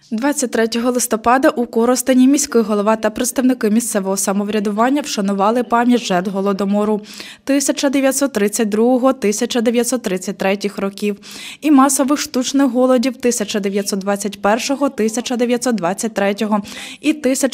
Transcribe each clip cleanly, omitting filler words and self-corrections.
23 листопада у Коростені міський голова та представники місцевого самоврядування вшанували пам'ять жертв Голодомору 1932-1933 років і масових штучних голодів 1921-1923 і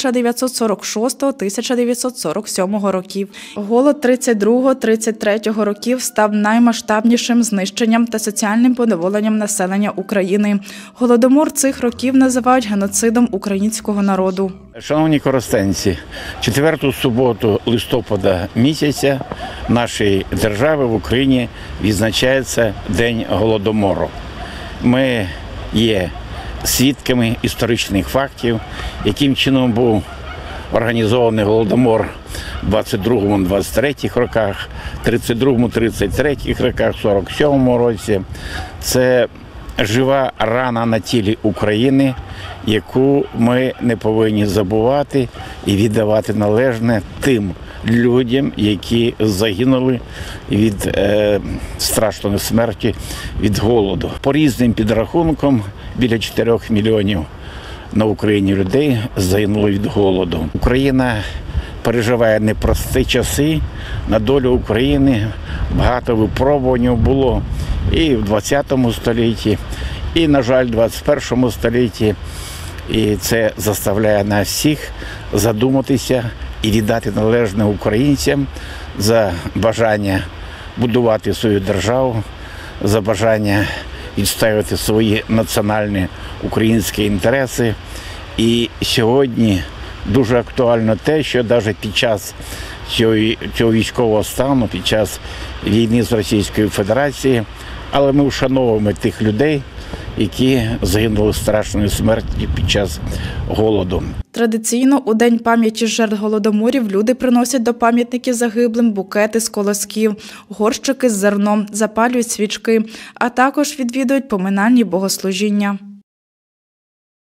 1946-1947 років. Голод 32-33 років став наймасштабнішим знищенням та соціальним поневоленням населення України. Голодомор цих років називають геноцидом українського народу. Шановні коростенці, 4-ту суботу листопада місяця нашої держави в Україні відзначається День Голодомору. Ми є свідками історичних фактів, яким чином був організований Голодомор в 22-23 роках, 32-33 роках, 47-му році. Це жива рана на тілі України, яку ми не повинні забувати і віддавати належне тим людям, які загинули від страшної смерті від голоду. По різним підрахункам біля 4 мільйонів на Україні людей загинуло від голоду. Україна переживає непрості часи. На долю України багато випробувань було і в 20 столітті, і, на жаль, в 21 столітті. І це заставляє нас всіх задуматися і віддати належне українцям за бажання будувати свою державу, за бажання відстоювати свої національні українські інтереси. І сьогодні дуже актуально те, що навіть під час цього військового стану, під час війни з Російською Федерацією, але ми вшановуємо тих людей, які загинули страшною смертю під час голоду. Традиційно у День пам'яті жертв Голодоморів люди приносять до пам'ятників загиблим букети з колосків, горщики з зерном, запалюють свічки, а також відвідують поминальні богослужіння.